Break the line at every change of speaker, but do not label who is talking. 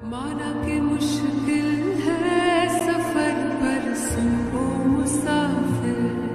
माना कि मुश्किल है सफर पर सुन ओ मुसाफिर।